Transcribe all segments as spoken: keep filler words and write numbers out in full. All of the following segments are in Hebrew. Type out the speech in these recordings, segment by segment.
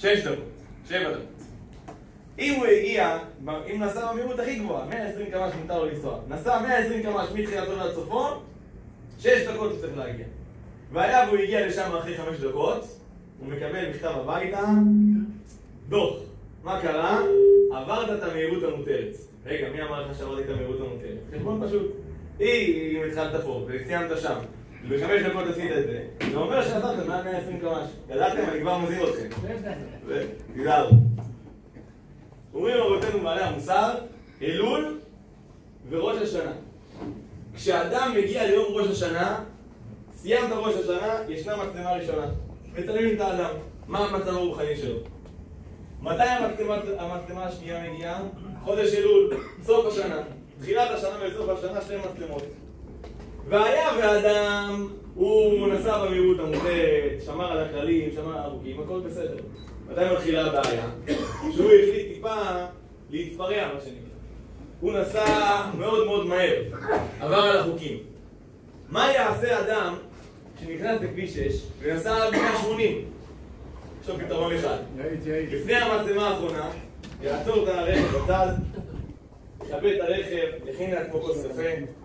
שש דקות, שבע דקות. אם הוא הגיע, אם נסע במהירות הכי גבוהה, מאה ועשרים קמ"ש מותר לו לנסוע, נסע מאה ועשרים קמ"ש מתחילתו ועד סופו, שש דקות הוא צריך להגיע. והיה והוא הגיע לשם אחרי חמש דקות, הוא מקבל מכתב הביתה, דוח. מה קרה? עברת את המהירות המותרת. רגע, מי אמר לך שעברתי את המהירות המותרת? חשבון פשוט. היא, אם התחלת פה וסיימת שם, ובחמש דקות עשית את זה, זה אומר שעזרת מעל מאה ועשרים קמ"ש. ידעתם? אני כבר מזהיר אתכם. תדעו. אומרים רבותינו בעלי המוסר, אלול וראש השנה. כשאדם מגיע ליום ראש השנה, סיימת ראש השנה, ישנה מצלמה ראשונה. מצלמים את האדם. מה המצב הרוחני שלו? מתי המצלמה השנייה מגיעה? חודש אלול, סוף השנה. תחילת השנה וסוף השנה, שתי מצלמות. והיה ואדם, הוא נסע במהירות המותרת, שמר על הכללים, שמר על החוקים, הכל בסדר. מתי מתחילה הבעיה? שהוא החליט טיפה להתפרע, מה שנקרא. הוא נסע מאוד מאוד מהר, עבר על החוקים. מה יעשה אדם שנכנס לכביש שש ונסע על מאה ושמונים? יש לו פתרון אחד. לפני המצלמה האחרונה, יעצור את הרכב בצד, יכבה את הרכב, יכין לעצמו כוס קפה,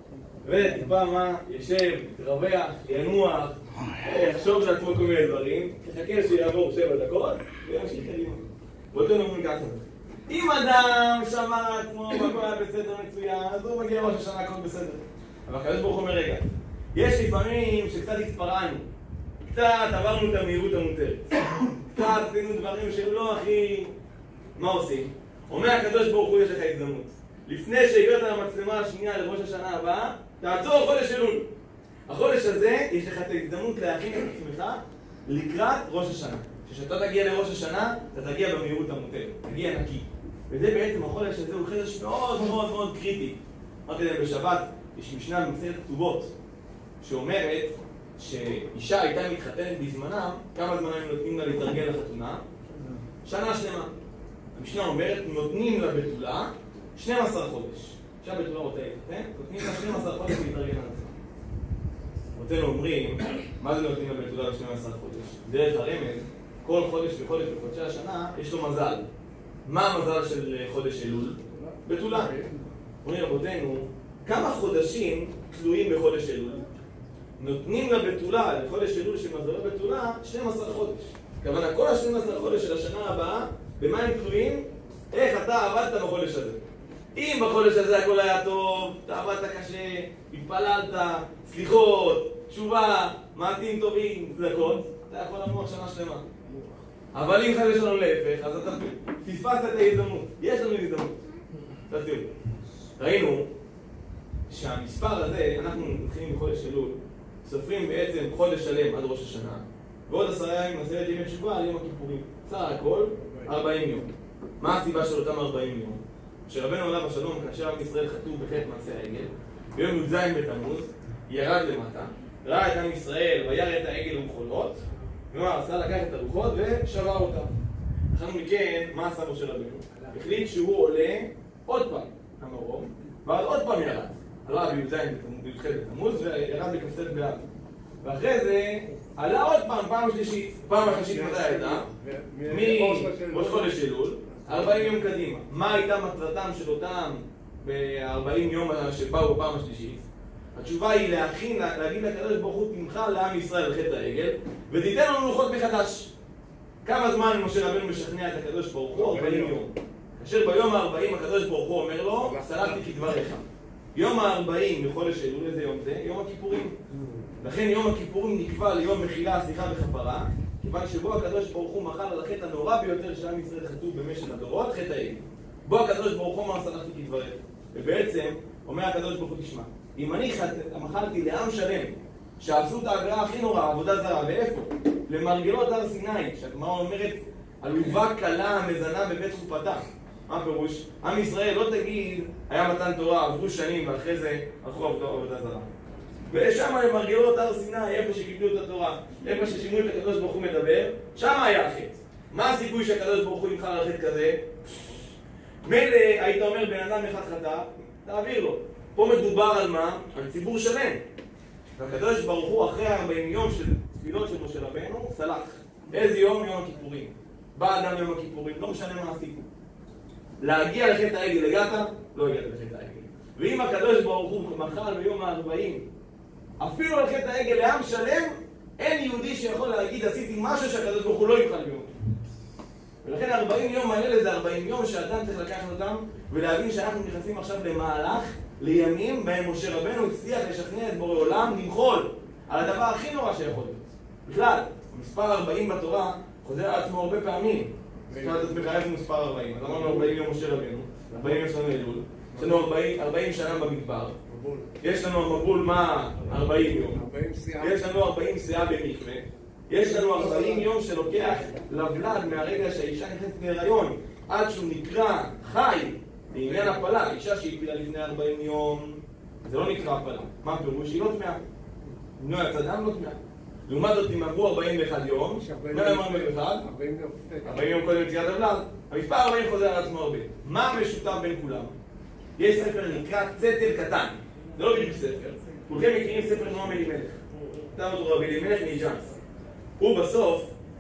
וטיפה מה, ישב, יתרווח, ינוח, יחשוב לעצמו כל מיני דברים, יחכה שיעבור שבע דקות, וימשיך קדימה. ואותו נאמרים ככה. אם אדם שמע עצמו והכל היה בסדר מצוין, אז הוא מגיע ראש השנה, הכל בסדר. אבל הקדוש ברוך הוא אומר, רגע, יש לפעמים שקצת התפרענו, קצת עברנו את המהירות המותרת, קצת עשינו דברים שהם לא הכי... מה עושים? אומר הקדוש ברוך הוא, יש לך הזדמנות. לפני שהגעת למצלמה השנייה לראש השנה הבאה, תעצור חודש אלול. החודש הזה, יש לך את ההזדמנות להכין את עצמך לקראת ראש השנה. כשאתה תגיע לראש השנה, אתה תגיע במהירות המותרת, תגיע נקי. וזה בעצם החודש הזה הוא חודש מאוד מאוד מאוד קריטי. אמרתי להם בשבת, יש משנה במסכת כתובות, שאומרת שאישה הייתה מתחתנת בזמנם, כמה זמן הם נותנים לה להתארגן לחתונה? שנה שלמה. המשנה אומרת, נותנים לה בתולה שנים עשר חודש. אישה בתולה רוצה להתחתן, נותנים לה שנים עשר חודש להתארגן על עצמה. אותנו אומרים, מה זה נותנים לה בתולה שנים עשר חודש? דרך הרמז, כל חודש וחודש בחודשי השנה יש לו מזל. מה המזל של חודש אלול? בתולה. אומרים רבותינו, כמה חודשים תלויים בחודש אלול? נותנים לה בתולה, לחודש אלול שמזלו בתולה, שנים עשר חודש. כוונה, כל ה-שנים עשר חודש של השנה הבאה, במה הם תלויים? איך אתה עבדת בחודש הזה. אם בחודש הזה הכל היה טוב, אתה עבדת קשה, התפללת, סליחות, תשובה, מעשים טובים, צדקות, אתה יכול לנוח שנה שלמה. אבל אם חייב יש לנו להפך, אז אתה פספסת את ההזדמנות. יש לנו הזדמנות. תראו, ראינו שהמספר הזה, אנחנו מתחילים בחודש אלול, סופרים בעצם חודש שלם עד ראש השנה, ועוד עשרה ימים, עשרת ימי תשובה על יום הכיפורים. סך הכל, ארבעים יום. מה הסיבה של אותם ארבעים יום? שרבנו עליו השלום, כאשר עם ישראל חטאו בחטא מעשה העגל, ביום י"ז בתמוז, ירד למטה, ראה את עם ישראל וירא את העגל ומחולות, ומה עשה? לקח את הרוחות ושבר אותה. אחר מכן, מה עשה משה רבנו? החליט שהוא עולה עוד פעם המרום, ואז עוד פעם ירד. עלה בי"ז בתמוז וירד בכ"ט באב. ואחרי זה עלה עוד פעם, פעם שלישית. פעם השלישית מתי הייתה? מראש חודש אלול, ארבעים יום קדימה. מה הייתה מטרתם של אותם ב-ארבעים יום שבאו בפעם השלישית? התשובה היא להכין, להגיד לקדוש ברוך הוא תמחה לעם ישראל על חטא העגל, ותיתן לנו לוחות מחדש. כמה זמן משה רבנו משכנע את הקדוש ברוך הוא? ארבעים יום. כאשר ביום ה-ארבעים הקדוש ברוך הוא אומר לו, סלחתי כדבריך. יום ה-ארבעים בחודש אלול, איזה יום זה? יום הכיפורים. לכן יום הכיפורים נקבע ליום מחילה, סליחה וכפרה, כיוון שבו הקדוש ברוך הוא מחל על החטא הנורא ביותר שעם ישראל חטאו במשך הדורות, חטא העגל. בו הקדוש ברוך הוא אמר סלחתי כדבריך. ובעצם אומר הקדוש ברוך הוא, תשמע, אם אני מחלתי לעם שלם שעשו את העבירה הכי נוראה, עבודה זרה, ואיפה? למרגלות הר סיני, שהגמרא אומרת, עלובה קלה המזנה בבית חופתה. מה הפירוש? עם ישראל לא תגיד, היה מתן תורה, עברו שנים ואחרי זה הלכו עבודה זרה. ושם למרגלות הר סיני, איפה שקיבלו את התורה, איפה ששימו את הקדוש ברוך הוא מדבר, שם היה החטא. מה הסיכוי שהקדוש ברוך הוא ימחל על חטא כזה? מילא היית אומר בן אדם אחד חטא, תעביר לו. פה מדובר על מה? על ציבור שלם. והקדוש ברוך הוא אחרי ארבעים יום של תפילות של משה רבנו, סלח. איזה יום? יום הכיפורים. בא אדם יום הכיפורים, לא משנה מה עשית. להגיע לחטא העגל, הגעת? לא הגעת לחטא העגל. ואם הקדוש ברוך הוא מחל ביום הארבעים, אפילו על חטא העגל לעם שלם, אין יהודי שיכול להגיד עשיתי משהו שהקדוש ברוך הוא לא יוכל ביום. ולכן ארבעים יום האלה זה ארבעים יום שאדם צריך לקחת אותם ולהבין שאנחנו נכנסים עכשיו למהלך, לימים בהם משה רבנו הצליח לשכנע את בורא עולם למחול על הדבר הכי נורא שיכול להיות. בכלל, המספר ארבעים בתורה חוזר על עצמו הרבה פעמים. תשאל את עצמך איזה מספר ארבעים. אז אמרנו ארבעים יום משה רבנו, ארבעים יש לנו אלול, יש לנו ארבעים שנה במדבר, יש לנו המבול מה ארבעים יום, יש לנו ארבעים שאה במקווה, יש לנו ארבעים יום שלוקח לבלד מהרגע שהאישה נכנסת להיריון עד שהוא נקרא חי לעניין הפלה. אישה שהפילה לפני ארבעים יום זה לא נקרא הפלה. מה הפירוש? היא לא טמאה. נו, הצדם לא טמאה. לעומת זאת, אם עברו ארבעים ואחד יום, מה ארבעים ואחד? ארבעים יום קודם יציאת הבלד. המספר ארבעים חוזר על עצמו הרבה. מה המשותף בין כולם? יש ספר נקרא צטל קטן. זה לא בדיוק ספר. כולכם מכירים ספר נועם אלימלך. כתב אותו רבי אלימלך מג'אנס. הוא בסוף,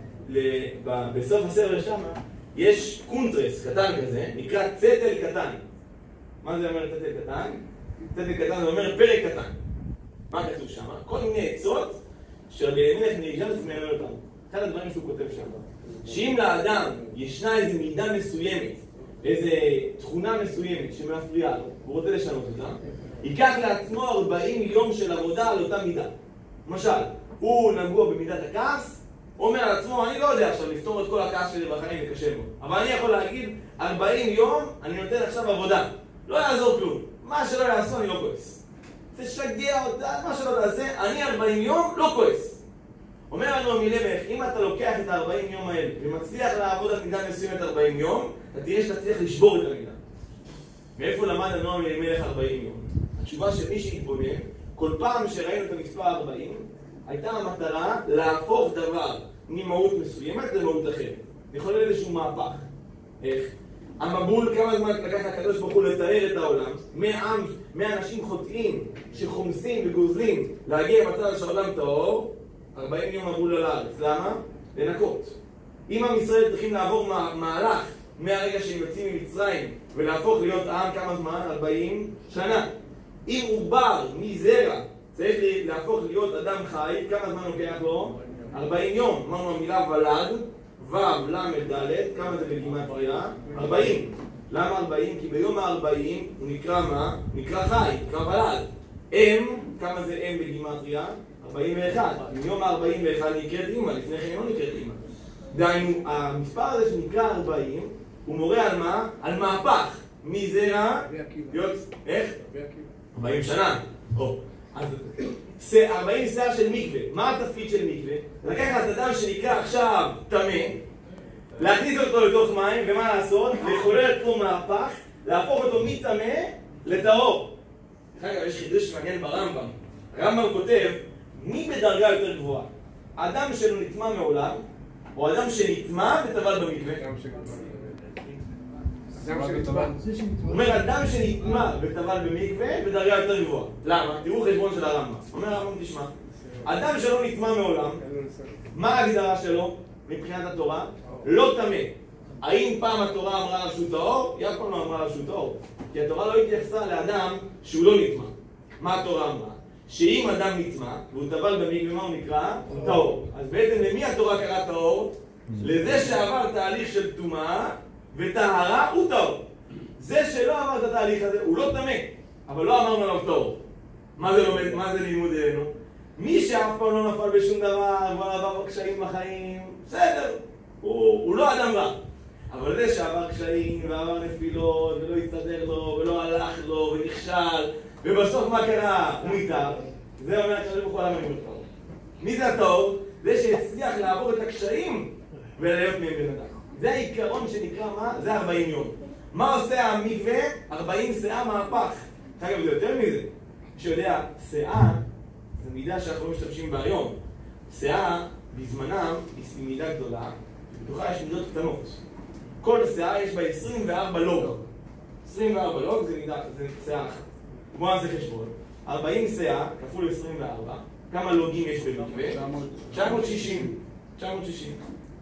בסוף הספר שם, יש קונטרס קטן כזה, נקרא צטל קטן. מה זה אומר צטל קטן? צטל קטן זה אומר פרק קטן. מה כתוב שם? כל מיני עצות שרבי אלימלך מג'אנס מלמד אותם. אחד הדברים שהוא כותב שם, שאם לאדם ישנה איזו מידה מסוימת, איזו תכונה מסוימת שמפריעה לו, הוא רוצה לשנות אותה, ייקח לעצמו ארבעים יום של עבודה על אותה מידה. למשל, הוא נגוע במידת הכעס, הוא אומר לעצמו, אני לא יודע עכשיו לפתור את כל הכעס שלי בחיים וקשה לו, אבל אני יכול להגיד, ארבעים יום אני נותן עכשיו עבודה. לא יעזור כלום. מה שלא יעשו אני לא כועס. תשגע אותה, מה שלא תעשה, אני ארבעים יום לא כועס. אומר לנו מלמך, אם אתה לוקח את ה-ארבעים יום האלה ומצליח לעבוד על מידה מסוימת ארבעים יום, אתה תראה שאתה צריך לשבור את המידה. מאיפה למד הנועם מלמך ארבעים יום? התשובה שמי שהתבונן, כל פעם שראינו את המספר ארבעים, הייתה המטרה להפוך דבר ממהות מסוימת למהות אחרת. לחולל איזשהו מהפך. איך? המבול, כמה זמן לקח הקדוש ברוך הוא לתאר את העולם, מעם, מאנשים חוטאים שחומסים וגוזלים להגיע למצב שהעולם טהור, ארבעים יום מבול על הארץ. למה? לנקות. אם עם ישראל צריכים לעבור מהלך מהרגע שהם יוצאים ממצרים ולהפוך להיות עם כמה זמן? ארבעים שנה. אם עובר מזרע צריך להפוך להיות אדם חי, כמה זמן לוקח לו? ארבעים יום. אמרנו המילה ולד, ו' למד ד', כמה זה בגימטריה? ארבעים. למה ארבעים? כי ביום ה-ארבעים הוא נקרא מה? נקרא חי, נקרא ולד. אם, כמה זה אם בגימטריה? ארבעים ואחד. מיום ה-ארבעים ואחד נקראת אימא, לפני כן לא נקראת אימא. דהיינו, המספר הזה שנקרא ארבעים, הוא מורה על מה? על מהפך. מזרע? איך? ארבעים שנה. או. אז ארבעים שאה של מקווה. מה התפקיד של מקווה? לקחת אדם שנקרא עכשיו טמא, להכניס אותו לתוך מים, ומה לעשות? לחולל את כל מהפך, להפוך אותו מטמא לטהור. אגב, יש חידוש מעניין ברמב"ם. הרמב"ם כותב, מי בדרגה יותר גבוהה? אדם שלא נטמא מעולם, או אדם שנטמא וטבל במקווה? הוא אומר, אדם שנטמא וטבל במקווה בדרגה יותר גבוהה. למה? תראו חשבון של הרמב"ם. אומר הרמב"ם, תשמע, אדם שלא נטמא מעולם, מה ההגדרה שלו מבחינת התורה? לא טמא. האם פעם התורה אמרה לה שהוא טהור? היא אף פעם לא אמרה לה שהוא טהור. כי התורה לא התייחסה לאדם שהוא לא נטמא. מה התורה אמרה? שאם אדם נטמא והוא טבל במקווה, מה הוא נקרא? טהור. אז בעצם למי התורה קראה טהור? לזה שעבר תהליך של טומאה וטהרה הוא טהור. זה שלא עבר את התהליך הזה הוא לא טמא, אבל לא אמרנו עליו טהור. מה זה לומד? מה זה לימוד אלינו? מי שאף פעם לא נפל בשום דבר ולא עבר קשיים בחיים, בסדר, הוא, הוא לא אדם רע. אבל זה שעבר קשיים ועבר נפילות ולא הסתדר לו ולא הלך לו ונכשל ובסוף מה קרה? הוא מתאר. זה אומר הקדוש ברוך הוא למה אני טהור. מי זה הטהור? זה שהצליח לעבור את הקשיים ולהיות מהם בן אדם. זה העיקרון שנקרא מה? זה ארבעים יום. מה עושה המקווה? ארבעים שאה מהפך. אגב, זה יותר מזה. מי שיודע, שאה זה מידה שאנחנו משתמשים בה היום. שאה בזמנם היא מידה גדולה, ובתוכה יש מידות קטנות. כל שאה יש בה עשרים וארבע לוג. עשרים וארבע לוג זה מידה, זה שאה אחת. בואו נעשה חשבון. ארבעים שאה כפול עשרים וארבע. כמה לוגים יש במקווה? תשע מאות שישים. תשע מאות שישים.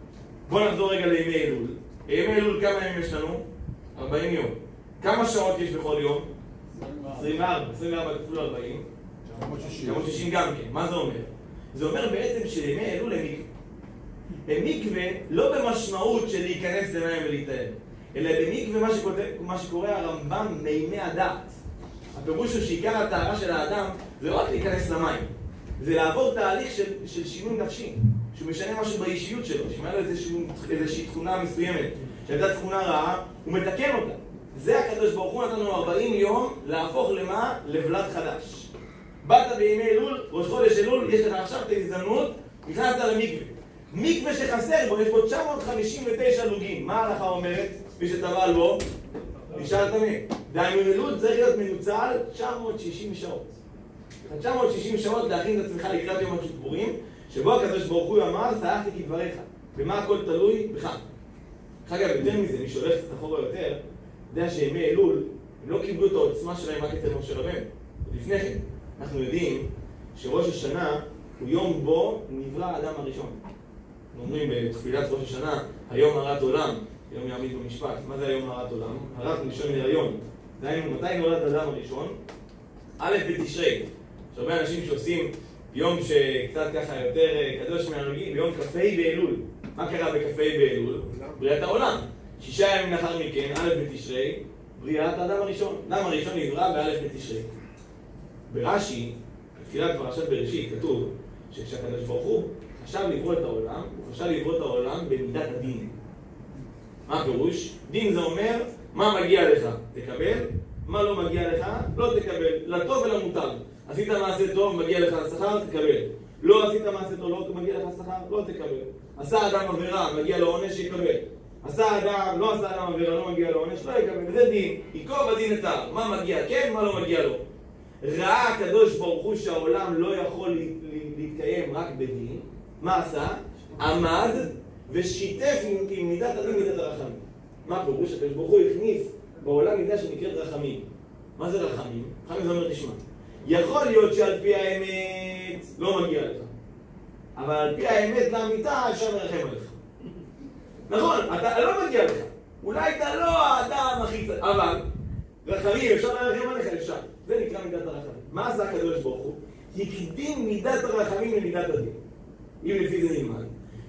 בואו נחזור רגע לימי אלול. ימי אלול כמה ימים יש לנו? ארבעים יום. כמה שעות יש בכל יום? עשרים וארבע. עשרים וארבע כפול ארבעים. תשע מאות ושישים גם כן. מה זה אומר? זה אומר בעצם שימי אלול הם מקווה. הם מקווה לא במשמעות של להיכנס למים ולהתאר, אלא במקווה מה, מה שקורא הרמב"ם מימי הדעת. הפירוש הוא שעיקר הטהרה של האדם זה לא רק להיכנס למים, זה לעבור תהליך של, של שינוי נפשי, שהוא משנה משהו באישיות שלו, שאם היה לו איזושהי תכונה מסוימת, שהייתה תכונה רעה, הוא מתקן אותה. זה הקדוש ברוך הוא נתן לנו ארבעים יום להפוך למה? לבלד חדש. באת בימי אלול, ראש חודש אלול, יש לך עכשיו את ההזדמנות, נכנסת למקווה. מקווה שחסר בו, יש בו תשע מאות חמישים ותשע לוגים. מה ההלכה אומרת? מי שטבע לו, נשאר תמה. דהיינו אלול צריך להיות מנוצל תשע מאות שישים שעות. תשע מאות שישים שעות להכין את עצמך לקראת יום הכיפורים, שבו הקדוש ברוך הוא אמר, סלחתי כדבריך. ומה הכל תלוי? בך. אגב, יותר מזה, מי שהולך קצת אחורה יותר, יודע שימי אלול, הם לא קיבלו את העוצמה שלהם רק אצל משה רבנו. לפני כן, אנחנו יודעים שראש השנה הוא יום בו נברא האדם הראשון. אנחנו אומרים בתפילת ראש השנה, היום הרת עולם, יום יעמיד במשפט. מה זה היום הרת עולם? הרת מלשון הריון. דהיינו, מתי נולד האדם הראשון? א' בתשרי. יש הרבה אנשים שעושים יום שקצת ככה יותר קדוש מהרגיל, ביום כ"ה באלול. מה קרה בכ"ה באלול? בריאת העולם. שישה ימים לאחר מכן, א' בתשרי, בריאת האדם הראשון. האדם הראשון נברא בא' בתשרי. ברש"י, בתחילת פרשת בראשית, כתוב שכשהקדוש ברוך הוא חשב לברוא את העולם, הוא חשב לברוא את העולם במידת הדין. מה הפירוש? דין זה אומר, מה מגיע לך? תקבל, מה לא מגיע לך? לא תקבל, לטוב ולמוטב. עשית מעשה טוב, מגיע לך השכר, תקבל. לא עשית מעשה טוב, לא מגיע לך השכר, לא תקבל. עשה אדם עבירה, מגיע לו עונש, יקבל. עשה אדם, לא עשה אדם עבירה, לא מגיע לו עונש, לא יקבל. זה דין, ייקוב הדין את ההר. מה מגיע כן, מה לא מגיע לו. ראה הקדוש ברוך הוא שהעולם לא יכול להתקיים רק בדין. מה עשה? עמד ושיתף עם מידת הדין מידת הרחמים. מה הפירוש? הקדוש ברוך הוא הכניס בעולם מידה שנקראת רחמים. מה זה רחמים? רחמים זה אומר תשמע. יכול להיות שעל פי האמת לא מגיע לך, אבל על פי האמת לאמיתה אפשר לרחם עליך. נכון, אתה לא מגיע לך. אולי אתה לא האדם הכי צד, אבל רחמים אפשר לרחם עליך, אפשר. זה נקרא מידת הרחמים. מה עשה הקדוש ברוך הוא? הקדים מידת הרחמים למידת הדין. אם לפי זה נלמד.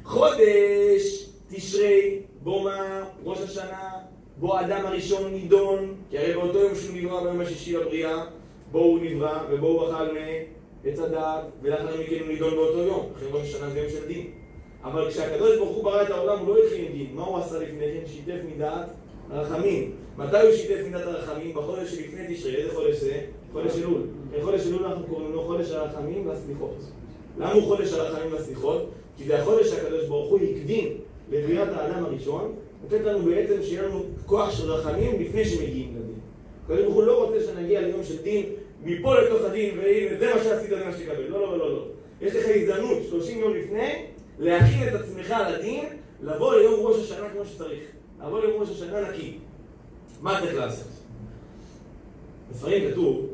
חודש תשרי, בו מה? ראש השנה, בו האדם הראשון נידון, כי הרי באותו יום שהוא נברא ביום השישי לבריאה, בו הוא נברא ובו הוא אכל מעץ הדעת, ולאחר מכן הוא נידון באותו יום. אחרי ראש השנה זה יום של דין. אבל כשהקדוש ברוך הוא ברא את העולם הוא לא התחיל עם דין. מה הוא עשה לפני כן? שיתף מידת הרחמים. מתי הוא שיתף מידת הרחמים? בחודש שלפני תשרי. איזה חודש זה? חודש אלול. חודש אלול אנחנו קוראים לו חודש הרחמים והסליחות. למה הוא חודש הרחמים והסליחות? כי זה החודש שהקדוש ברוך הוא הקדים לבריאת האדם הראשון, נותן לנו בעצם שיהיה לנו כוח של רחמים לפני שמגיעים לדין. הקדוש ברוך הוא לא רוצה שנגיע ליום של דין, מפה לתוך הדין, וזה מה שעשית, זה מה שתקבל. לא, לא, לא, לא. יש לך הזדמנות, שלושים יום לפני, להכין את עצמך לדין, לבוא ליום ראש השנה כמו שצריך. לבוא ליום ראש השנה נקי. מה צריך לעשות? בספרים כתוב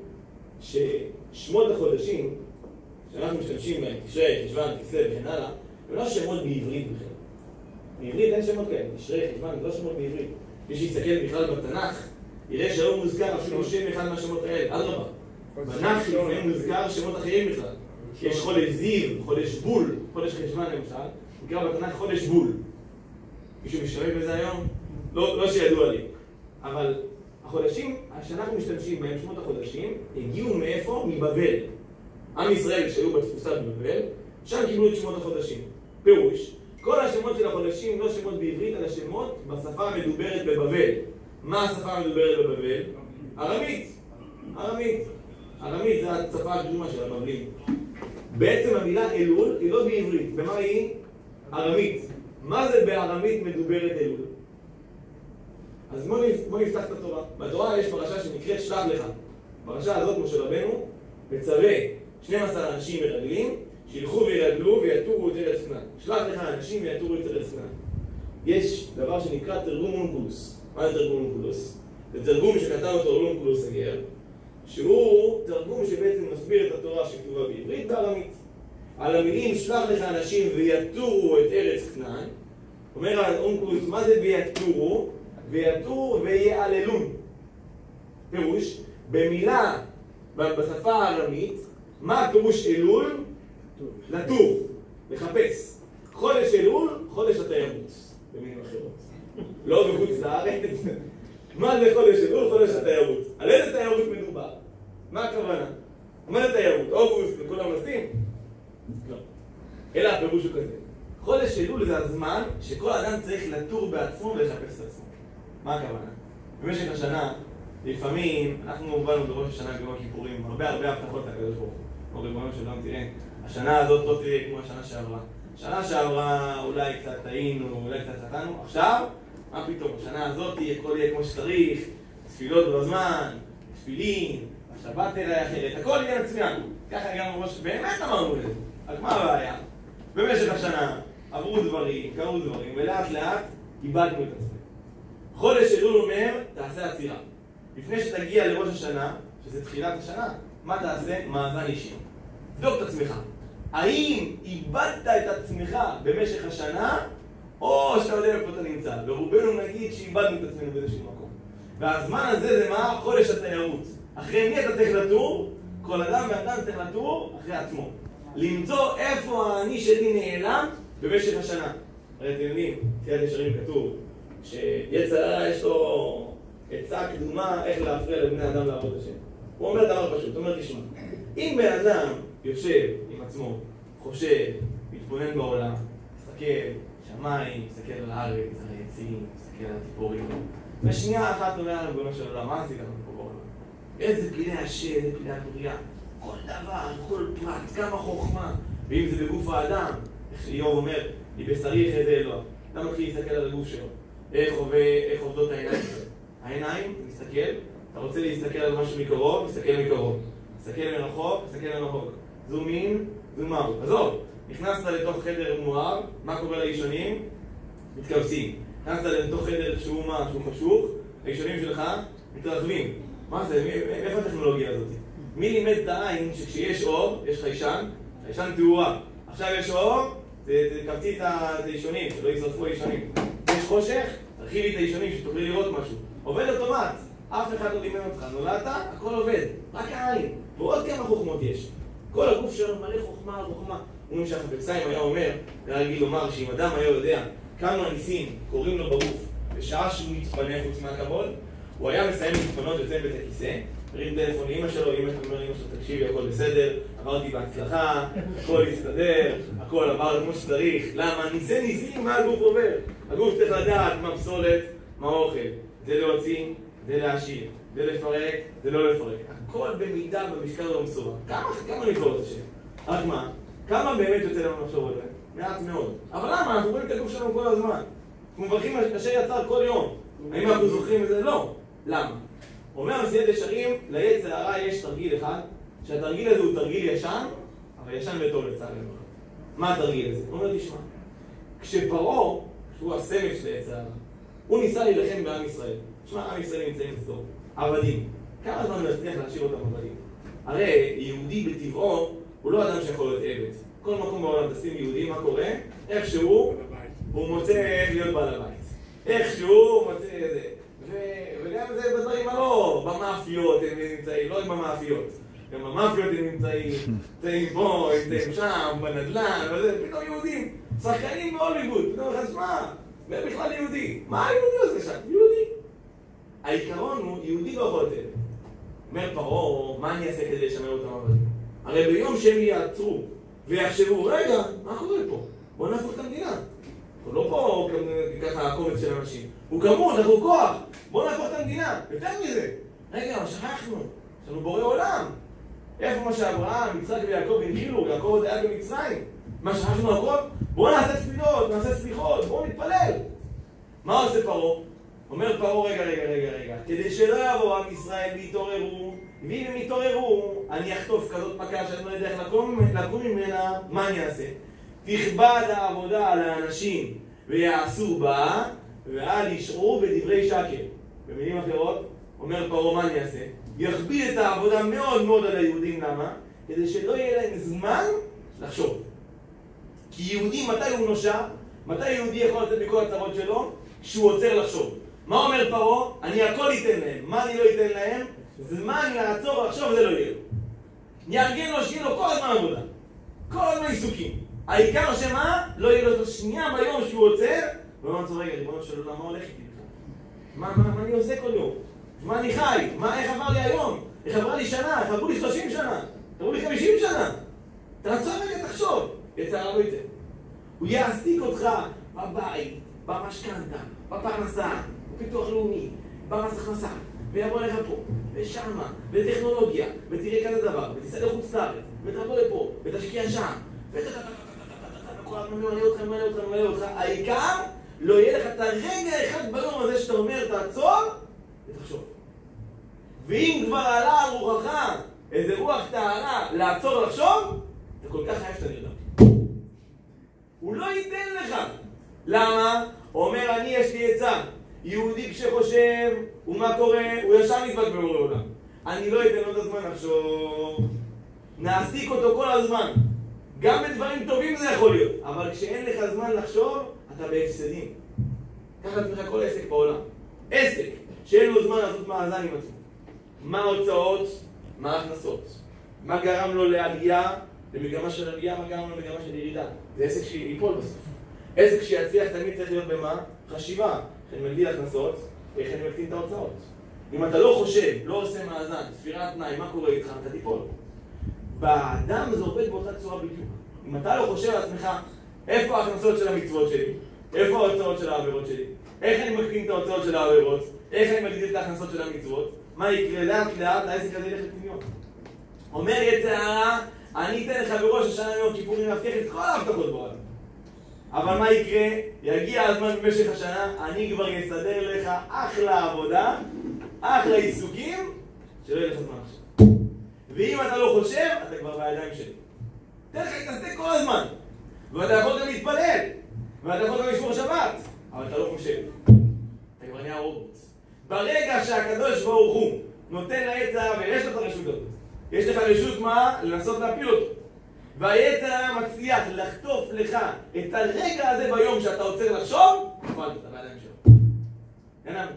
ששמות החודשים שאנחנו משתמשים בהם, תשרי, חשוון, כסלו וכן הלאה, הם לא שמות בעברית בכלל. בעברית אין שמות כאלה, תשרי, חשוון, זה לא שמות בעברית. מי שיסתכל בכלל בתנ"ך, יראה שלא מוזכר אפילו שם אחד מהשמות האלה. אדרבה. בתנ"ך לפעמים מוזכר שמות אחרים בכלל. יש חודש זיו, חודש בול, חודש חשוון למשל, נקרא בתנ"ך חודש בול. מישהו משתמש בזה היום? לא, לא שידוע לי. אבל החודשים שאנחנו משתמשים בהם, שמות החודשים, הגיעו מאיפה? מבבל. עם ישראל שהיו בתפוסה בבבל, שם קיבלו את שמות החודשים. פירוש, כל השמות של החודשים לא שמות בעברית, אלא שמות בשפה המדוברת בבבל. מה השפה המדוברת בבבל? ארמית. ארמית. ארמית זה השפה הקדומה של הבבלים. בעצם המילה אלול היא לא בעברית. במה היא? ארמית. מה זה בארמית מדוברת אלול? אז בוא נפתח את התורה. בתורה יש פרשה שנקראת שלח לך. פרשה הזאת, משה רבנו, מצווה שנים עשר אנשים מרגלים, שילכו וירגלו ויתורו את ארץ כנען. שלח לך אנשים ויתורו את ארץ כנען. יש דבר שנקרא תרגום אונקולוס. מה זה תרגום אונקולוס? זה תרגום שכתב אותו אונקולוס הגר, שהוא תרגום שבעצם מסביר את התורה שכתובה בעברית בארמית. על המילים שלח לך אנשים ויתורו את ארץ כנען, אומר האונקלוס, מה זה ויתורו? ויתור ויעללון. פירוש, במילה, בשפה הארמית, מה פירוש אלול? לטור, לחפש. חודש אלול, חודש התיירות, במילים אחרות. לא בחוץ לארץ. מה זה חודש אלול? חודש התיירות. על איזה תיירות מדובר? מה הכוונה? מה זה תיירות? אוגוסט וכולם נוסעים? לא. אלא הפירוש הוא כזה. חודש אלול זה הזמן שכל אדם צריך לטור בעצמו ולחפש את עצמו. מה הכוונה? במשך השנה, לפעמים, אנחנו באנו בראש השנה ביום הכיפורים, הרבה הרבה הבטחות לקדוש ברוך הוא. כמו ריבונו של עולם, תראה, השנה הזאת לא תראה כמו השנה שעברה. שנה שעברה אולי קצת טעינו, אולי קצת חטאנו. עכשיו, מה פתאום? השנה הזאת הכל יהיה כמו שצריך, תפילות בזמן, תפילין, השבת תראה אחרת, הכל יהיה מצוין. ככה גם ממש, באמת אמרנו את זה. אז מה הבעיה? במשך השנה עברו דברים, קרו דברים, ולאט לאט איבדנו את עצמנו. חודש אלול אומר, תעשה עצירה. לפני שתגיע לראש השנה, שזה תחילת השנה, מה תעשה? מאזן אישי. תבדוק את עצמך. האם איבדת את עצמך במשך השנה, או שאתה יודע איפה אתה נמצא? ורובנו נגיד שאיבדנו את עצמנו באיזשהו מקום. והזמן הזה זה מה? חודש התיירות. אחרי מי אתה צריך לטור? כל אדם ואדם צריך לטור אחרי עצמו. למצוא איפה האני שלי נעלם במשך השנה. הרי אתם יודעים, תחילת ישרים כתוב, שיצר הרע יש לו עצה קדומה איך להפריע לבני אדם לעבוד השם. הוא אומר דבר פשוט, הוא אומר תשמע, אם בן אדם יושב עם עצמו, חושב, מתבונן בעולם, מסתכל שמיים, מסתכל על הארץ, על העצים, מסתכל על הציפורים, ושנייה אחת אומר על ריבונו של עולם, מה עשית לנו פה בעולם? איזה פלאי השם, איזה פלאי הבריאה, כל דבר, כל פרט, כמה חוכמה, ואם זה בגוף האדם, איך איוב אומר, מבשרי יחיה זה אלוה, אתה מתחיל להסתכל על הגוף שלו, איך עובד, איך עובדות העיניים שלו. העיניים, אתה מסתכל, אתה רוצה להסתכל על משהו מקרוב, מסתכל מקרוב. מסתכל מרחוק, מסתכל מרחוק. זום אין, זום אאוט. עזוב, נכנסת לתוך חדר מואר, מה קורה לישונים? מתכווצים. נכנסת לתוך חדר שהוא מה, שהוא חשוך, הישונים שלך מתרחבים. מה זה? איפה הטכנולוגיה הזאת? מי לימד את העין שכשיש אור, יש חיישן, חיישן תאורה. עכשיו יש אור, תקבצי את הישונים, שלא ישרפו הישונים. יש חושך, תרחיבי את הישונים שתוכלי לראות משהו. עובד אוטומט, אף אחד לא לימד אותך, נולדת, הכל עובד, רק העין. ועוד כמה חוכמות יש. כל הגוף שלנו מלא חוכמה, חוכמה. אומרים שהחפציים היה אומר, היה רגיל לומר שאם אדם היה יודע כמה ניסים קוראים לו בגוף, בשעה שהוא מתפנה חוץ מהכבוד, הוא היה מסיים להתפנות יוצא בית הכיסא, מרים טלפון לאמא שלו, אמא שלו אומר, אמא שלו, תקשיבי, הכל בסדר, עברתי בהצלחה, הכל הסתדר, הכל עבר כמו שצריך. למה? ניסי ניסים, מה הגוף עובר? הגוף צריך לדעת מה פסולת, מה אוכל. זה להוציא, זה להשאיר, זה לפרק, זה לא לפרק. הכל במידה במשקל ובמשורה. כמה, כמה נפלאות השם? רק מה? כמה באמת יוצא לנו לחשוב על זה? מעט מאוד. אבל למה? אנחנו רואים את הגוף שלנו כל הזמן. אנחנו מברכים אשר יצר כל יום. האם אנחנו זוכרים את זה? לא. למה? אומר מסילת ישרים, ליצר הרע יש תרגיל אחד, שהתרגיל הזה הוא תרגיל ישן, אבל ישן וטוב לצערנו. מה התרגיל הזה? הוא אומר, תשמע, כשפרעה, שהוא הסמל של היצר הרע, הוא ניסה להילחם בעם ישראל. תשמע, עם ישראל נמצאים אצלו. עבדים. כמה זמן להצליח להשאיר אותם עבדים? הרי יהודי בטבעו הוא לא אדם שיכול להיות עבד. כל מקום בעולם תשים יהודי, מה קורה? איכשהו הוא מוצא איך להיות בעל הבית. איכשהו הוא מוצא איזה. וגם זה בדברים הלא, במאפיות הם נמצאים, לא עם המאפיות. גם במאפיות הם נמצאים, נמצאים פה, נמצאים שם, בנדל"ן, וזה, פתאום יהודים, שחקנים בהוליווד, פתאום לך, שמע, זה בכלל יהודי. מה היהודי עושה שם? יהודי. העיקרון הוא, יהודי לא יכול לתת. אומר פרעה, מה אני אעשה כדי לשמר אותם עבדים? הרי ביום שהם יעצרו ויחשבו, רגע, מה קורה פה? בואו נהפוך את המדינה. הוא לא פה ככה הקומץ של אנשים. הוא גמור, אנחנו כוח. בואו נהפוך את המדינה. יותר מזה. רגע, מה שכחנו? יש לנו בורא עולם. איפה מה שאברהם, יצחק ויעקב הנחילו? יעקב עוד היה במצרים. מה שכחנו הכל? בואו נעשה תפילות, נעשה סליחות, בואו נתפלל. מה עושה פרעה? אומר פרעה, רגע, רגע, רגע, רגע. כדי שלא יבוא עם ישראל ויתעוררו, ואם הם יתעוררו, אני אחטוף כזאת מכה שאני לא יודע איך לקום, לקום ממנה, מה אני אעשה? תכבד העבודה על האנשים ויעשו בה, ואל ישעו בדברי שקר. במילים אחרות, אומר פרעה, מה אני אעשה? יכביד את העבודה מאוד מאוד על היהודים, למה? כדי שלא יהיה להם זמן לחשוב. כי יהודי מתי הוא נושע? מתי יהודי יכול לצאת מכל הצרות שלו? כשהוא עוצר לחשוב. מה אומר פרעה? אני הכל ייתן להם. מה אני לא ייתן להם? זמן לעצור לחשוב זה לא יהיה. יארגן לו שיהיה לו כל הזמן עבודה. כל הזמן עיסוקים. העיקר שמה? לא יהיה לו שנייה ביום שהוא עוצר. ולא נצור רגע, ריבונו של עולם, מה הולך איתי? מה, מה, מה אני עושה כל יום? מה אני חי? מה, איך עבר לי היום? איך עברה לי שנה? איך עברו לי שלושים שנה? עברו לי חמישים שנה? תעצור רגע, תחשוב. יצא לא ייתן. הוא יעסיק אותך בבית, במשכנתה, בפרנסה, בפיתוח לאומי, במס הכנסה, ויבוא לך פה, ושמה, בטכנולוגיה, ותראה כזה דבר, ותיסע לחוץ לארץ, ותבוא לפה, ותשקיע שם, וכל הזמן מלא אותך, מלא אותך, מלא אותך. העיקר, לא יהיה לך את הרגע אחד ביום הזה שאתה אומר, תעצור, ותחשוב. ואם כבר עלה על רוחך איזה רוח טהרה לעצור לחשוב, אתה כל כך חייב שאתה נרדם. הוא לא ייתן לך. למה? הוא אומר, אני יש לי עצה. יהודי כשחושב, ומה קורה? הוא ישר נדבק בבורא עולם. אני לא אתן לו את הזמן לחשוב. נעסיק אותו כל הזמן. גם בדברים טובים זה יכול להיות. אבל כשאין לך זמן לחשוב, אתה בהפסדים. ככה לך כל עסק בעולם. עסק שאין לו זמן לעשות מאזן עם עצמו. מה ההוצאות? מה ההכנסות? מה גרם לו לעלייה? למגמה של עלייה, מה גרם לו למגמה של ירידה? זה עסק שיפול בסוף. עסק שיצליח תמיד צריך להיות במה? חשיבה. איך אני מגדיל הכנסות, איך אני מקטין את ההוצאות. אם אתה לא חושב, לא עושה מאזן, ספירת תנאי, מה קורה איתך? אתה תיפול. באדם זה עובד באותה צורה בדיוק. אם אתה לא חושב על עצמך, איפה ההכנסות של המצוות שלי? איפה ההוצאות של העבירות שלי? איך אני מקטין את ההוצאות של העבירות? איך אני מגדיל את ההכנסות של המצוות? מה יקרה? לאט לאט, העסק הזה ילך לפניון. אומר יצר הרע, אני אתן לך בראש השנה יום כיפורים להבטיח את כל ההבטחות בעולם. אבל מה יקרה? יגיע הזמן במשך השנה, אני כבר אסדר לך אחלה עבודה, אחלה עיסוקים, שלא יהיה לך זמן עכשיו. ואם אתה לא חושב, אתה כבר בידיים שלי. תן לך להתעסק כל הזמן. ואתה יכול גם להתפלל. ואתה יכול גם לשמור שבת. אבל אתה לא חושב. אתה כבר נהיה רובוט. ברגע שהקדוש ברוך הוא נותן ליצר הרע, ויש לו את הרשות הזאת. יש לך רשות מה? לנסות להפיל אותו. והיצר הרע מצליח לחטוף לך את הרגע הזה ביום שאתה עוצר לחשוב, תפעל אותה בידיים שלו. גנב אותך.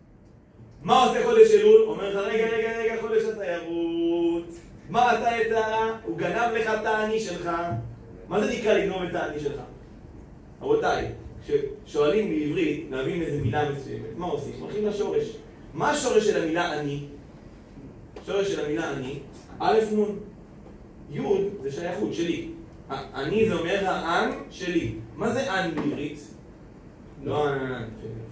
מה עושה חודש אלול? אומר לך, רגע, רגע, רגע, חודש התיירות. מה עשה יצר הרע? הוא גנב לך את העני שלך. מה זה נקרא לגנוב את העני שלך? רבותיי, כששואלים בעברית להבין איזה מילה מסוימת, מה עושים? הולכים לשורש. מה השורש של המילה אני? השורש של המילה אני, א' נון. יוד זה שייכות שלי. אני זה אומר האן שלי. מה זה אן בעברית? לא אן.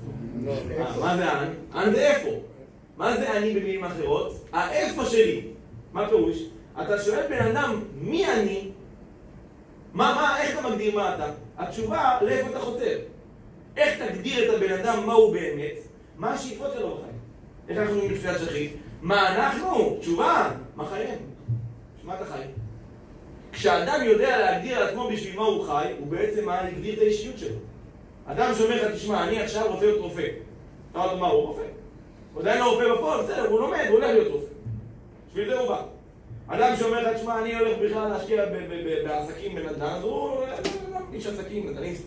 מה זה אן? אן זה איפה. מה זה אני במילים אחרות? האיפה שלי. מה פירוש? אתה שואל בן אדם מי אני? מה, מה, איך אתה מגדיר מה אתה? התשובה לאיפה אתה חותר. איך תגדיר את הבן אדם מה הוא באמת? מה השאיפות שלו בחיים? איך אנחנו נראים בתפילת שחרית? מה אנחנו? תשובה, מה חיים? שמה אתה חי? כשאדם יודע להגדיר על עצמו בשביל מה הוא חי, הוא בעצם מה להגדיר את האישיות שלו. אדם שאומר לך, תשמע, אני עכשיו רוצה להיות רופא. אתה אומר, מה, הוא רופא? הוא עדיין לא רופא בפועל, בסדר, הוא לומד, הוא הולך להיות רופא. בשביל זה הוא בא. אדם שאומר לך, תשמע, אני הולך בכלל להשקיע בעסקים בנדל"ן, אז הוא איש עסקים, נדל"ניסט.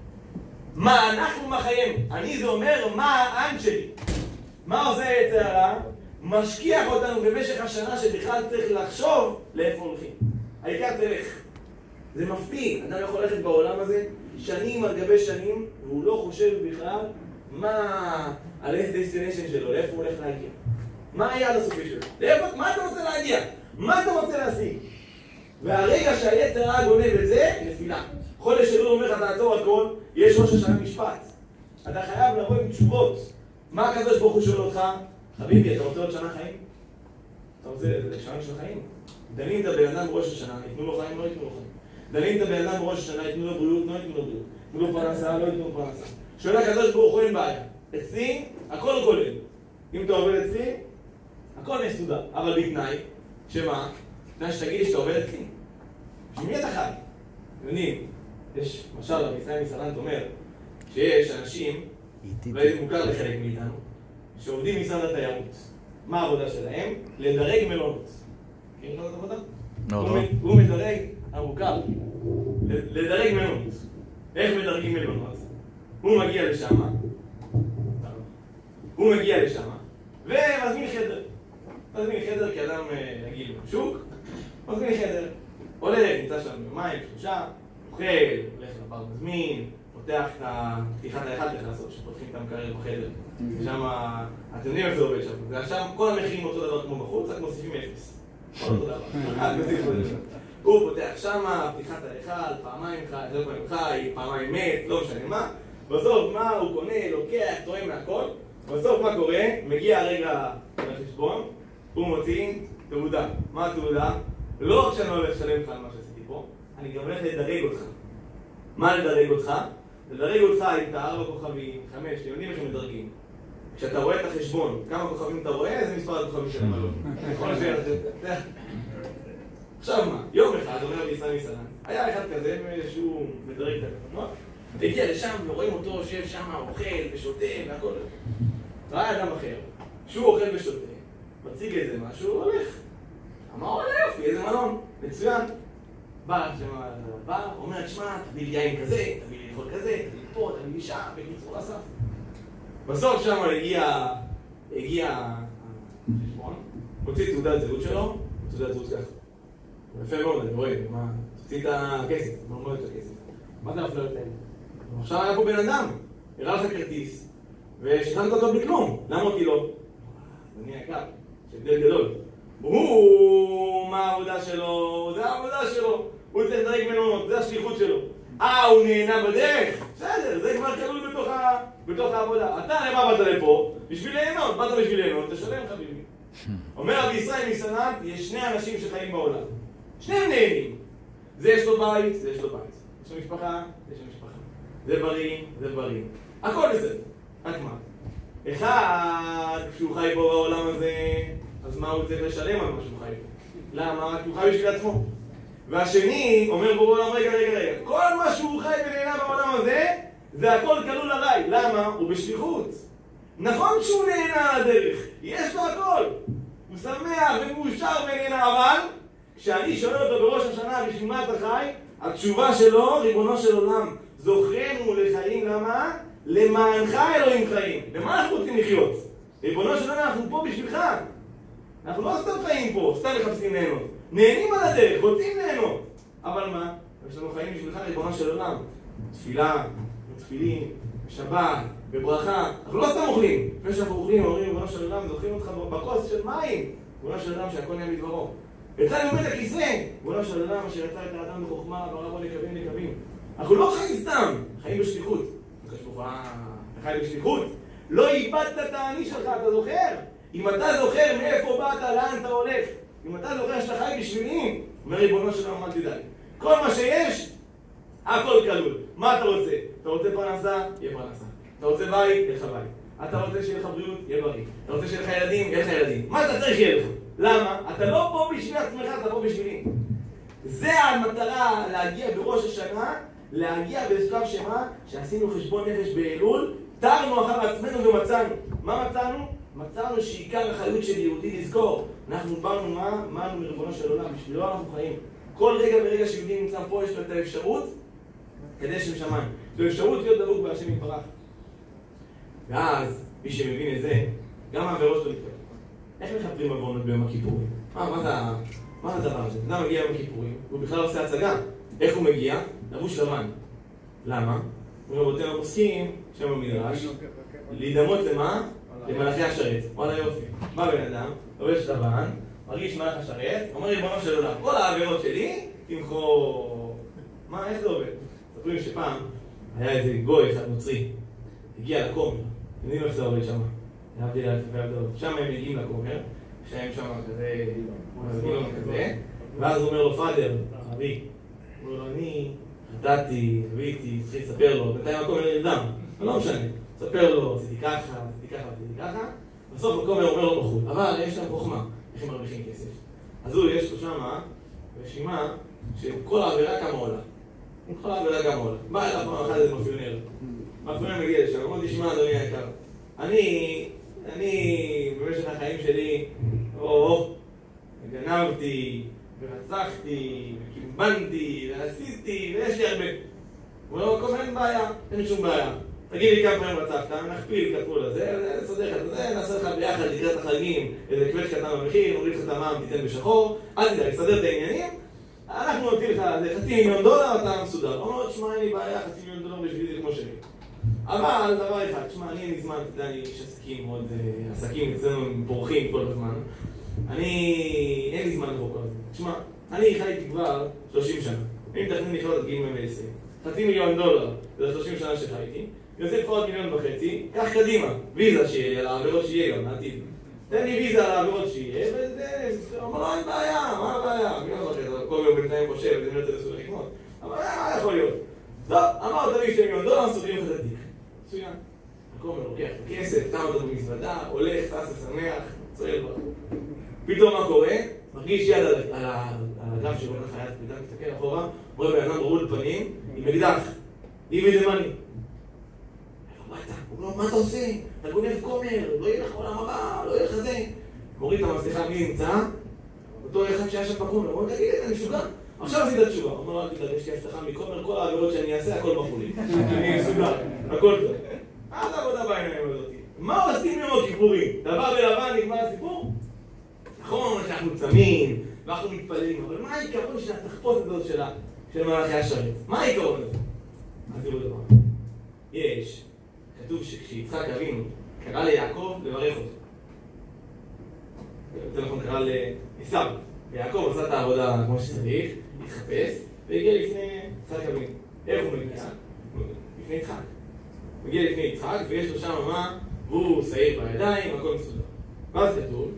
מה אנחנו מה חיים? אני זה אומר, מה האן שלי? מה עושה יצר הרע? משקיח אותנו במשך השנה שבכלל צריך לחשוב לאיפה הולכים. העיקר תלך. זה מפתיע. אדם יכול ללכת בעולם הזה שנים על גבי שנים, והוא לא חושב בכלל מה ה-destination שלו, לאיפה הוא הולך להגיע. מה היעד הסופי שלו? לאיפה, מה אתה רוצה להגיע? מה אתה רוצה להשיג? והרגע שהיצר הרע גונב את זה, נפילה. חודש אלול אומר לך, תעצור הכל, יש ראש השנה משפט. אתה חייב לבוא עם תשובות. מה הקדוש ברוך הוא שואל אותך? חביבי, אתה רוצה עוד שנה חיים? אתה רוצה שנה של חיים? דנים את הבן אדם בראש השנה, יתנו לו חיים, לא יתנו לו חיים. דנים את הבן אדם בראש השנה, יתנו לו בריאות, לא יתנו לו בריאות. יתנו לו פרנסה, לא יתנו לו פרנסה. שואל הקדוש ברוך הוא אין בעיה. אצלי, הכל כולל. אם אתה עובד אצלי, הכל מסודר. אבל בתנאי, שמה? בתנאי שתגיד שאתה עובד אצלי. שמי אתה חי? יודעים, יש, משל, רבי ישראל מסלנט אומר, שיש אנשים, אולי זה מוכר לחלק מאיתנו, שעובדים משרד התיירות. מה העבודה שלהם? לדרג מלונות. מכירים לך את העבודה? הוא מדרג, המוכר, לדרג מלונות. איך מדרגים מלונות? הוא מגיע לשם, הוא מגיע לשם, ומזמין חדר. מזמין חדר כאדם רגיל בשוק, מזמין חדר. הולך, נמצא שם במים, שלושה, אוכל, הולך לבר מזמין, פותח את פתיחת ההיכל, צריך לעשות, שפותחים את המקרר בחדר. ושם, אתם יודעים איך זה עובד שם. שם כל המחירים אותו דבר כמו בחוץ, רק מוסיפים אפס. אותו דבר. הוא פותח שמה, פתיחת ההיכל, פעמיים חי, לא פעמים חי, פעמיים מת, לא משנה מה. בסוף מה הוא קונה, לוקח, טועה מהכל. בסוף מה קורה? מגיע הרגע לחשבון, הוא מוציא תעודה. מה התעודה? לא רק שאני לא הולך לשלם לך על מה שעשיתי פה, אני גם הולך לדרג אותך. מה לדרג אותך? לדרג אותך עם ארבע כוכבים, חמש, אתם יודעים איך הם מדרגים. כשאתה רואה את החשבון, כמה כוכבים אתה רואה, זה מספר הכוכבים של המלון. נכון שאתה... עכשיו מה? יום אחד, אומר בישראל מסלן, היה אחד כזה שהוא מדרג את הכוונות, והגיע לשם ורואים אותו יושב שם, אוכל ושותה והכל. ראה אדם אחר, שהוא אוכל ושותה, מציג איזה משהו, הולך. אמר, אולי יופי, איזה מלון, מצוין. בא, בא, אומר, תשמע, תביא לי יין כזה, תביא לי לאכול כזה, תביא לי פה, תביא לי שם, בקיצור אסף. בסוף שם הגיע, הגיע החשבון, הוציא תעודת זהות שלו, תעודת זהות ככה. יפה מאוד, אני רואה, מה, תוציא את הכסף, מה אומר את הכסף? מה זה הפלאות האלה? עכשיו היה פה בן אדם, הראה לך כרטיס, ושכחת אותו בכלום, למה אותי לא? אני היקר, שהבדל גדול. הוא, מה העבודה שלו? זה העבודה שלו. הוא צריך לדרג מלונות, זה השליחות שלו. אה, הוא נהנה בדרך? בסדר, זה כבר כלול בתוך, ה... בתוך העבודה. אתה למה באת לפה? בשביל ליהנות, באת בשביל ליהנות, תשלם חביבי. אומר רבי ישראל מסנן, יש שני אנשים שחיים בעולם. שניהם נהנים. זה יש לו בית, זה יש לו בית. יש לו משפחה, יש לו משפחה. זה בריא, זה בריא. הכל בסדר. רק מה? אחד, כשהוא חי פה בעולם הזה, אז מה הוא צריך לשלם על מה שהוא חי פה? למה? כי הוא חי בשביל עצמו. והשני אומר בו בעולם, רגע, רגע, רגע. כל מה שהוא חי ונהנה בעולם הזה, זה הכל כלול עליי. למה? הוא בשליחות. נכון שהוא נהנה על הדרך. יש לו הכל. הוא שמח ומאושר ונהנה, אבל כשאני שואל אותו בראש השנה בשביל מה אתה חי, התשובה שלו, ריבונו של עולם, זוכרנו לחיים, למה? למענך אלוהים חיים. למה אנחנו רוצים לחיות? ריבונו של עולם, אנחנו פה בשבילך. אנחנו לא סתם חיים פה, סתם מחפשים ליהנות. נהנים על הדרך, רוצים ליהנות. אבל מה? יש לנו חיים בשבילך, ריבונו של עולם. תפילה, תפילין, שבת, בברכה. אנחנו לא סתם אוכלים. לפני שאנחנו אוכלים, אומרים, ריבונו של עולם, זוכרים אותך בכוס של מים. ריבונו של עולם, שהכל נהיה מדברו. יצא לי את הכיסא. ריבונו של עולם, אשר יצא את האדם בחוכמה, ברא בו לקבים לקבים. אנחנו לא חיים סתם, חיים בשליחות. אתה חי בשליחות? לא איבדת את העני שלך, אתה זוכר? אם אתה זוכר מאיפה באת, לאן אתה הולך, אם אתה זוכר שאתה חי בשבילי, אומר ריבונו של עולם, אל תדאג. כל מה שיש, הכל כלול. מה אתה רוצה? אתה רוצה פרנסה? יהיה פרנסה. אתה רוצה בית? יהיה לך בית. אתה רוצה שיהיה לך בריאות? יהיה בריא. אתה רוצה שיהיה לך ילדים? יהיה לך ילדים. מה אתה צריך יהיה לך? למה? אתה לא פה בשביל עצמך, אתה פה בשבילי. זה המטרה להגיע בראש השנה, להגיע בשלב שמה, שעשינו חשבון נפש באלול, תרנו אחר עצמנו ומצאנו. מה מצאנו? מצאנו שעיקר החיות של יהודי לזכור. אנחנו באנו מה? באנו מריבונו של עולם, בשבילו אנחנו חיים. כל רגע ורגע שיהודי נמצא פה יש לו את האפשרות, כדי שם שמיים. זו אפשרות להיות דבוק בהשם יתברך. ואז, מי שמבין את זה, גם העבירות שלו יתקבל. איך מחפרים עוונות ביום הכיפורים? מה, מה זה, מה הדבר הזה? אדם מגיע ביום הכיפורים, הוא בכלל עושה הצגה. איך הוא מגיע? לבוש לבן. למה? רבותינו פוסקים, שם במדרש, להידמות למה? למלאכי השרת. וואלה יופי. בא בן אדם, לובש לבן, מרגיש מלאך השרת, אומר ריבונו של עולם, כל העבירות שלי, תמחו... מה, איך זה עובד? ספרים שפעם היה איזה גוי אחד נוצרי, הגיע לכומר, אתם יודעים איך זה עובד שם? להבדיל אלפי הבדלות. שם הם מגיעים לכומר, שהם שם כזה, מזמינים כזה, ואז הוא אומר לו, פאדר, אבי, הוא אומר לו, אני חטאתי, חוויתי, צריך לספר לו, בינתיים הכל נרדם, לא משנה, ספר לו, עשיתי ככה, עשיתי ככה, עשיתי ככה, בסוף הכומר אומר לו בחוץ, אבל יש להם חוכמה, איך הם מרוויחים כסף. אז הוא, יש לו שמה רשימה שכל העבירה כמה עולה. כל העבירה כמה עולה. בא אליו פעם אחת איזה מאפיונר. מאפיונר מגיע לשם, אמרתי, תשמע אדוני היקר, אני, אני במשך החיים שלי, או, גנבתי, ורצחתי, וקימבנתי, ועשיתי, ויש לי הרבה. הוא אומר לו, אין בעיה, אין שום בעיה. תגיד לי כמה פעמים רצחת, נכפיל כפול הזה, נסדר לך את זה, נעשה לך ביחד לקראת החגים איזה קווץ' קטן במחיר, נוריד לך את המע"מ, תיתן בשחור, אל תדאג, נסדר את העניינים, אנחנו נותנים לך חצי מיליון דולר, אתה מסודר. הוא אומר, תשמע, אין לי בעיה, חצי מיליון דולר בשבילי זה כמו שלי. אבל דבר אחד, תשמע, אני אין לי זמן, אתה יודע, אני איש עסקים, עוד עסקים אצלנו הם פורחים כל הזמן. אני, אין לי זמן לבוא כל הזמן. תשמע, אני חייתי כבר שלושים שנה. אם תכנן לחיות עד גיל מאה ועשרים. חצי מיליון דולר, זה שלושים שנה שחייתי. יוסף עוד מיליון וחצי, קח קדימה, ויזה שיהיה, על העבירות שיהיה גם, לעתיד. תן לי ויזה על העבירות שיהיה, וזה, אומר לו, אין בעיה, מה הבעיה? מיליון וחצי, כל יום בינתיים חושב, וזה מי רוצה לסור לחכמות. אבל מה יכול להיות? טוב, אמר תביא שתי מיליון דולר, סוגרים לך את התיק. מצוין. הכל מלוקח את הכסף, תם אותו במזוודה, הולך, טס ושמח, צועל ברוך. פתאום מה קורה? מרגיש יד על הגב שלו, ככה יד פתאום, מסתכל אחורה, רואה בן אדם רעול פנים, עם אקדח, דיבי דמני. הוא אומר, מה אתה עושה? אתה גונב כומר, לא יהיה לך עולם הבא, לא יהיה לך זה. מוריד את המסכה, מי נמצא? אותו אחד שהיה שם בחור, הוא אומר, תגיד, אני משוגע. עכשיו עשית תשובה. הוא אומר, אל תדאג, יש לי הבטחה מכומר, כל העבירות שאני אעשה, הכל בחולי. אני משוגע, הכל טוב. מה זה עבודה בעיניים הזאת? מה עושים יום הכיפורים? דבר בלבן נגמר הסיפור? נכון, שאנחנו צמים, ואנחנו מתפללים, אבל מה העיקרון של התחפושת הזאת של מלאכי השרת? מה העיקרון הזה? אז תראו דבר. יש, כתוב שכשיצחק אבינו קרא ליעקב לברך אותו. יותר נכון קרא לעשיו. ויעקב עשה את העבודה כמו שצריך, התחפש, והגיע לפני יצחק אבינו. איך הוא מגיע? לפני יצחק. הוא מגיע לפני יצחק, ויש לו שם מה, והוא שעיר בידיים, הכל מסודר. ואז כתוב,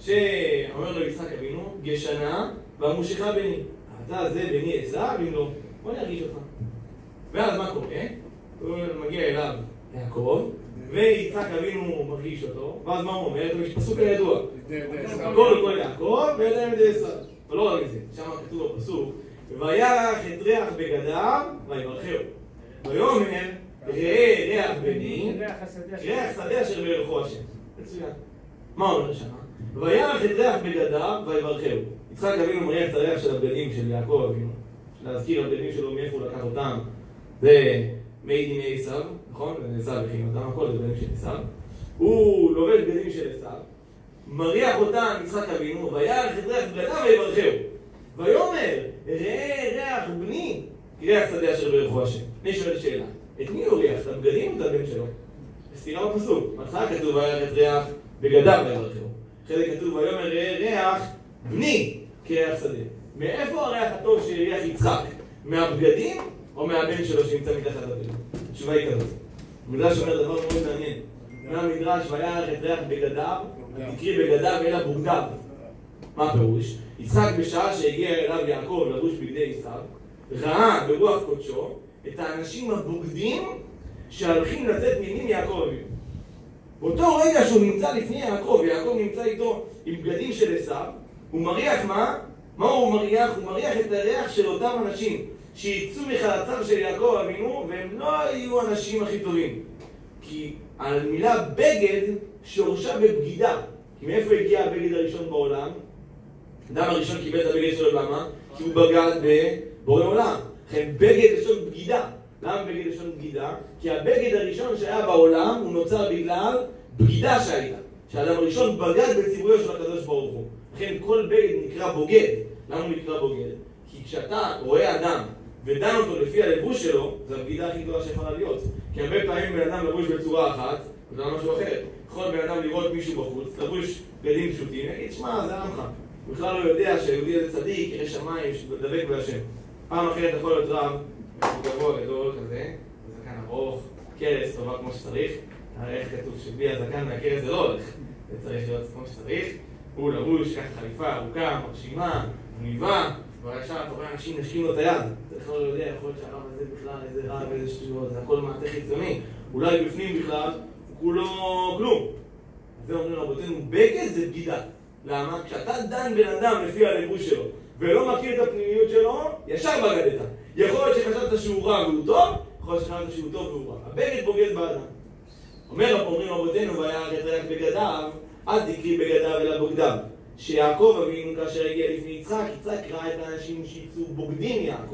שאומר לו יצחק אבינו, גשנה והמושכה בני. אתה זה בני עשיו, אם לא, בוא נרגיש אותך. ואז מה קורה? הוא מגיע אליו יעקב, ויצחק אבינו מרגיש אותו, ואז מה הוא אומר? יש פסוק הידוע. הכל כל יעקב, וידיים ידי עשיו. אבל לא רק זה, שם כתוב בפסוק, וירח את ריח בגדיו, ויברכהו. ויאמר, ראה ריח בני, ריח שדה אשר בירכו השם. מצוין. מה אומר שם? וירח את ריח בגדיו, ויברכהו. יצחק אבינו מריח את הריח של הבגדים של יעקב אבינו. להזכיר הבגדים שלו מאיפה הוא לקח אותם. זה מי דיני עשיו, נכון? עשיו הכין אותם, הכל זה בגדים של עשיו. הוא לובש בגדים של עשיו, מריח אותם יצחק אבינו, וירח את ריח בגדיו ויברכהו. ויאמר, ראה ריח בני, ריח שדה אשר בירכו השם. אני שואל שאלה, את מי הוא ריח? את הבגדים או את הבן שלו? בסתירה בפסוק. בהתחלה כתוב וירח את ריח בגדיו ויברכהו. חלק כתוב ויאמר ראה ריח בני כריח שדה. מאיפה הריח הטוב שריח יצחק? מהבגדים או מהבן שלו שנמצא מתחת לבגדים? התשובה היא כזאת. המדרש אומר דבר מאוד מעניין. מהמדרש וירח את ריח בגדיו, תקריא בגדיו אלא בוגדיו. מה הפירוש? יצחק בשעה שהגיע אליו יעקב לבוש בגדי עשיו, ראה ברוח קודשו את האנשים הבוגדים שהולכים לצאת מימין יעקב אבינו. באותו רגע שהוא נמצא לפני יעקב, ויעקב נמצא איתו עם בגדים של עשיו, הוא מריח מה? מה הוא מריח? הוא מריח את הריח של אותם אנשים שיצאו מחלציו של יעקב אבינו, והם לא היו האנשים הכי טובים. כי המילה בגד שורשה בבגידה. כי מאיפה הגיע הבגד הראשון בעולם? אדם הראשון קיבל את הבגד שלו, למה? כי הוא בגד בבורא עולם. לכן בגד לשון בגידה. למה בגד לשון בגידה? כי הבגד הראשון שהיה בעולם הוא נוצר בגלל בגידה שהייתה. שהאדם הראשון בגד בציוויו של הקדוש ברוך הוא. לכן כל בגד נקרא בוגד. למה הוא נקרא בוגד? כי כשאתה רואה אדם ודן אותו לפי הלבוש שלו, זו הבגידה הכי גדולה שיכולה להיות. כי הרבה פעמים בן אדם לבוש בצורה אחת, וזה משהו אחר. יכול בן אדם לראות מישהו בחוץ, לבוש בגדים פשוטים, יגיד, שמע, זה עמך. הוא בכלל לא יודע שהיהודי הזה צדיק, ירא שמיים, דבק בהשם. פעם אחרת יכול להיות רב, גבוה גדול כזה, זקן ארוך, קרס טובה כמו שצריך. הרי איך כתוב שבלי הזקן והקרס זה לא הולך. זה צריך להיות כמו שצריך. הוא לבוש, ככה חליפה ארוכה, מרשימה, מניבה, והישר אתה רואה אנשים נשקים לו את היד. אתה בכלל לא יודע, יכול להיות שהרב הזה בכלל, איזה רב, איזה שטויות, זה הכל מעטה חיצוני. אולי בפנים בכלל, הוא כולו כלום. אז זה אומרים רבותינו, בגד זה בגידה. למה? כשאתה דן בן אדם לפי הלבוש שלו, ולא מכיר את הפנימיות שלו, ישר בגדת. יכול להיות שחשבת שהוא רע והוא טוב, יכול להיות שחשבת שהוא טוב והוא רע. הבגד בוגד באדם. אומר, אומרים רבותינו, וירח את ריח בגדיו, אל תקריא בגדיו אלא בוגדיו. שיעקב אבינו כאשר הגיע לפני יצחק, יצחק ראה את האנשים שיצאו בוגדים יעקב.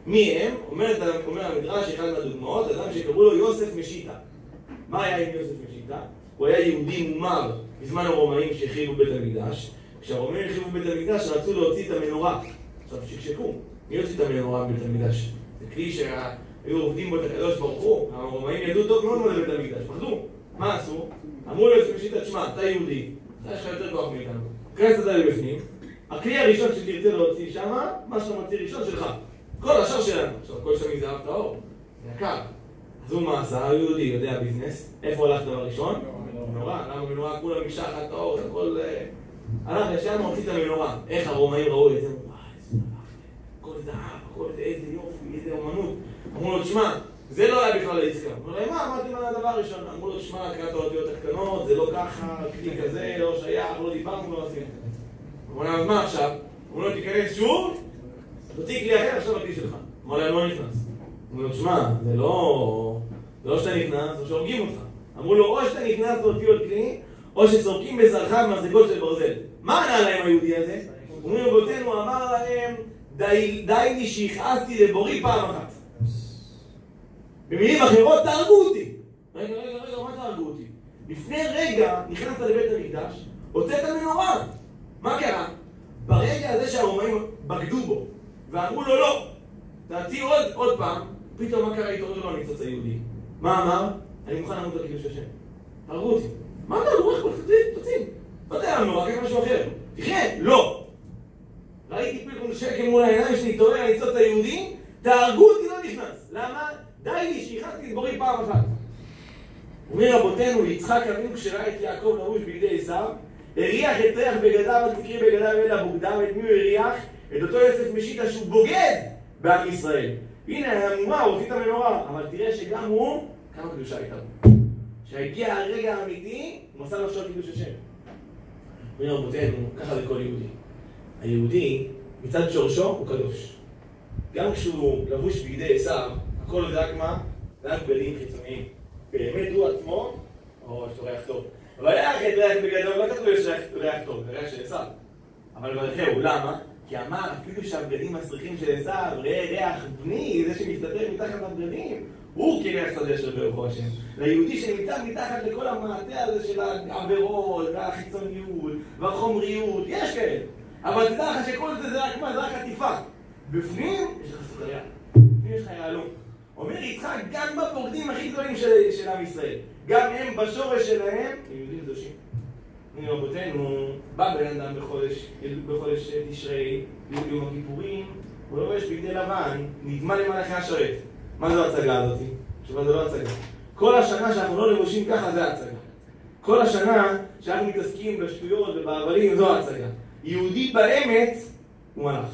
מי הם? אומר, אומר המדרש, אחד מהדוגמאות, אדם שקראו לו יוסף משיטה. מה היה עם יוסף משיטה? הוא היה יהודי מומר בזמן הרומאים שהחריבו בית המקדש. כשהרומאים החריבו בית המקדש רצו להוציא את המנורה. עכשיו שקשקו, מי יוציא את המנורה בבית המקדש? זה כלי שהיו עובדים בו את הקדוש ברוך הוא. הרומאים ידעו טוב מאוד מאוד לבית המקדש, פחדו. מה עשו? אמרו לו יוסף משיטה, תשמע, אתה יהודי, אתה יש לך יותר כוח מאיתנו. כנס אתה לבפנים, הכלי הראשון שתרצה להוציא שמה, מה שאתה מוציא ראשון שלך. כל השאר שלנו. עכשיו, כל שמי זה אהב טהור. זה יקר. אז הוא מה עשה? הוא יהודי, יודע ביזנס. איפה הלך דבר ראשון? מנורה. למה מנורה? כולה מקשה אחת טהור, הכל... הלך ישר מוציא את המנורה. איך הרומאים ראו את זה? וואי, איזה הכל זהב, הכל איזה יופי, איזה אומנות. אמרו לו, תשמע, זה לא היה בכלל לעסקה. אמרו לו, מה? אמרתי מה הדבר הראשון? אמרו לו, תשמע, קראת האותיות הקטנות, זה לא ככה, כלי כזה, לא שייך, לא דיברנו, לא עשינו. אמרו לו, אז מה עכשיו? אמרו לו, תיכנס שוב, תוציא כלי אחר, עכשיו הכלי שלך. אמרו לו, לא נכנס. אמרו לו, תשמע, זה לא... זה לא שאתה נכנס, או שהורגים אותך. אמרו לו, או שאתה נכנס להוציא עוד כלי, או שסורקים בזרחם מהזגות של ברזל. מה ענה להם היהודי הזה? אומרים רבותינו, אמר להם, די לי שהכעסתי לבורי פעם אחת. במילים אחרות, תהרגו אותי. רגע, רגע, רגע, מה תהרגו אותי? לפני רגע נכנסת לבית המקדש, הוצאת מנורה. מה קרה? ברגע הזה שהרומאים בגדו בו, ואמרו לו לא, תעצי עוד, עוד פעם, פתאום מה קרה איתו? לא הניצוץ היהודי. מה אמר? אני מוכן למות על קידוש השם. תהרגו אותי. מה אתה הולך פה? תוציא. לא יודע לנו, רק משהו אחר. תחיה, לא. ראיתי פתאום שקם מול העיניים שלי, תורא הניצוץ היהודי, תהרגו אותי, לא נכנס. למה? די לי שהכנתי לבורי פעם אחת. אומר רבותינו, יצחק אבינו כשראה את יעקב לבוש בידי עשיו, הריח את ריח בגדיו, אל תקריא בגדיו אלא בוגדיו, את מי הוא הריח? את אותו יוסף משיטה שהוא בוגד בעם ישראל. הנה, המומה, הוא הוציא את המנורה, אבל תראה שגם הוא, כמה קדושה הייתה בו. כשהגיע הרגע האמיתי, הוא מסר נפשו על קידוש השם. אומר רבותינו, ככה זה כל יהודי. היהודי, מצד שורשו, הוא קדוש. גם כשהוא לבוש בידי עשיו, הכל זה רק מה? זה רק בגדים חיצוניים. באמת הוא עצמו, או יש לו ריח טוב. אבל היה אחרי ריח בגדול, לא כתוב יש ריח טוב, זה ריח של עשיו. אבל ברכהו, למה? כי אמר, אפילו שהבגדים הסריחים של עשיו, ראה ריח בני, זה שמסתתר מתחת לבגדים, הוא כריח שדה של ברוך השם. ליהודי שנמצא מתחת לכל המעטה הזה של העבירות, והחיצוניות, והחומריות, יש כאלה. אבל תדע לך שכל זה זה רק מה, זה רק עטיפה. בפנים יש לך סוכריה, בפנים יש לך יעלום. אומר יצחק, גם בבוגדים הכי גדולים של, של עם ישראל, גם הם בשורש שלהם, הם יהודים קדושים. הנה רבותינו, בא בן אדם בחודש, בחודש תשרי, ביום הכיפורים, הוא לובש בגדי לבן, נדמה למלאכי השרת. מה זו ההצגה הזאת? שמה זה לא הצגה. כל השנה שאנחנו לא לבושים ככה זה ההצגה. כל השנה שאנחנו מתעסקים בשטויות ובעבלים זו ההצגה. יהודי באמת הוא מלאך.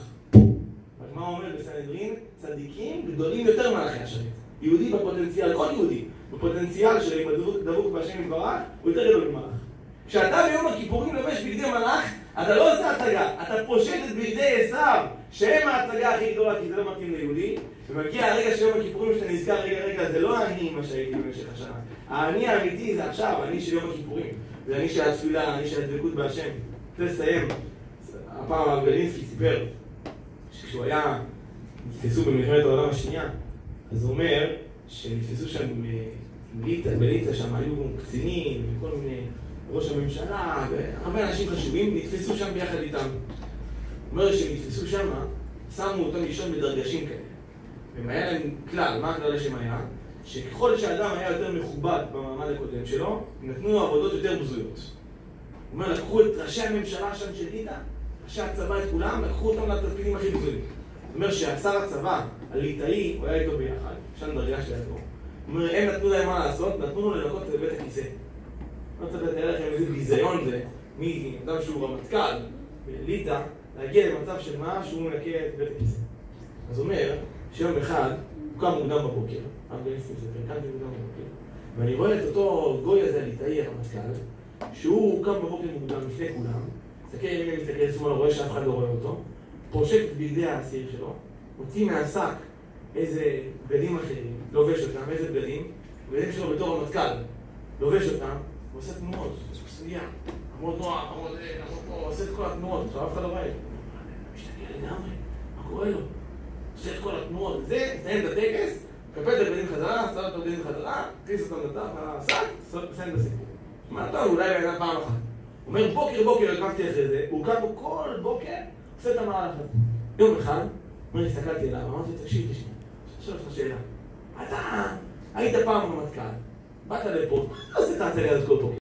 אז מה הוא אומר בסנהדרין? צדיקים גדולים יותר מלאכי השרת. יהודי בפוטנציאל, כל יהודי, בפוטנציאל שלו עם דבוק בהשם יתברך, הוא יותר גדול ממלאך. כשאתה ביום הכיפורים לובש בגדי מלאך, אתה לא עושה הצגה, אתה פושט את בגדי עשיו, שהם ההצגה הכי גדולה, כי זה לא מתאים ליהודי, ומגיע הרגע של יום הכיפורים שאתה נזכר, רגע, רגע, זה לא אני מה שהייתי במשך השנה. האני האמיתי זה עכשיו, אני של יום הכיפורים. זה אני של התפילה, אני של הדבקות בהשם. רוצה לסיים. הפעם הגלינסקי סיפר, שכשהוא היה, נתפסו במלחמת העולם השנייה, אז הוא אומר שנתפסו שם בליטא, בליטא שם היו קצינים וכל מיני ראש הממשלה והרבה אנשים חשובים, נתפסו שם ביחד איתם. הוא אומר שהם נתפסו שם, שמו אותם לישון בדרגשים כאלה. והם היה להם כלל, מה הכלל השם היה? שככל שאדם היה יותר מכובד במעמד הקודם שלו, נתנו לו עבודות יותר בזויות. הוא אומר, לקחו את ראשי הממשלה שם של ליטא, ראשי הצבא את כולם, לקחו אותם לתפקידים הכי בזויים. זאת אומרת שהשר הצבא, הליטאי, הוא היה איתו ביחד, שם דרגה של ידו. הוא אומר, הם נתנו להם מה לעשות, נתנו לו לנקות את בית הכיסא. לא צריך לתאר לכם איזה ביזיון זה, מאדם שהוא רמטכ"ל בליטא, להגיע למצב של מה שהוא מנקה את בית הכיסא. אז הוא אומר, שיום אחד, הוא קם מוקדם בבוקר, קמתי מוקדם בבוקר, ואני רואה את אותו גוי הזה, הליטאי הרמטכ"ל, שהוא קם בבוקר מוקדם לפני כולם, מסתכל ימינה, מסתכל שמאלה, רואה שאף אחד לא רואה אותו, פושט בגדי האסיר שלו, מוציא מהשק איזה בגדים אחרים, לובש אותם, איזה בגדים, בגדים שלו בתור רמטכ"ל, לובש אותם, ועושה תנועות, פסויה, עמוד נוער, עמוד פה, עושה את כל התנועות, עכשיו אף אחד לא רואה. משתגע לגמרי, מה קורה לו? עושה את כל התנועות וזה, מסיים את הטקס, קפל את הבגדים חזרה, שם את הבגדים חזרה, כניס אותם לתא, שק, מסיים את הסיפור. מה טוב, אולי בן אדם פעם אחת. הוא אומר, בוקר בוקר הקמתי אחרי זה, הוא קם פה כל בוקר, עושה את המהלך הזה. יום אחד, אומר, הסתכלתי אליו, אמרתי, תקשיב, תשמע, שואל אותך שאלה. אתה היית פעם רמטכ"ל, באת לפה, לא עושה את ההצגה הזאת כל בוקר.